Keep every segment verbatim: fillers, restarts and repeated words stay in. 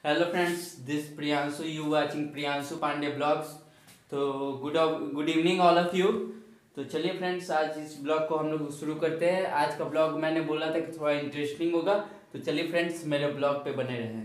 Hello friends, this Priyanshu, you watching Priyanshu Pandey blogs. तो good good evening all of you. तो चलिए friends, आज इस ब्लॉग को हम लोग शुरू करते हैं। आज का ब्लॉग मैंने बोला था कि थोड़ा इंटरेस्टिंग होगा, तो चलिए फ्रेंड्स मेरे ब्लॉग पे बने रहें।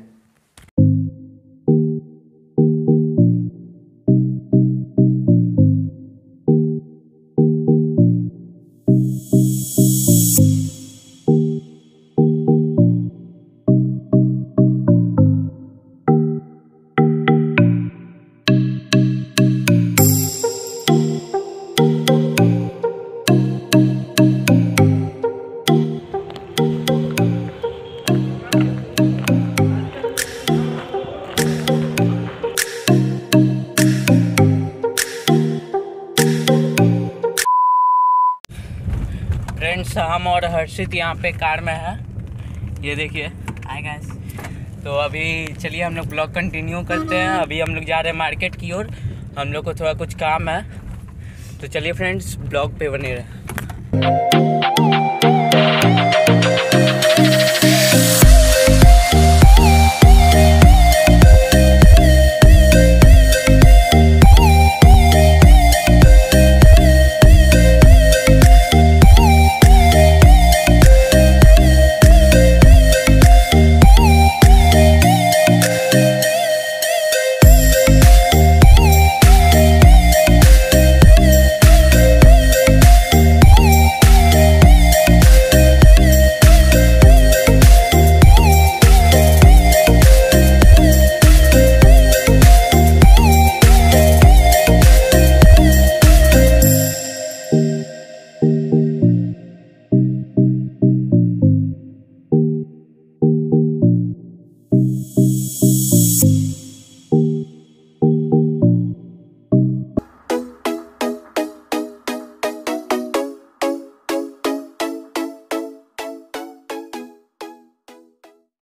फ्रेंड्स, हम और हर्षित यहाँ पे कार में है, ये देखिए। Hi guys. तो अभी चलिए हम लोग ब्लॉग कंटिन्यू करते हैं। अभी हम लोग जा रहे हैं मार्केट की ओर, हम लोग को थोड़ा कुछ काम है। तो चलिए फ्रेंड्स, ब्लॉग पे बने रहे।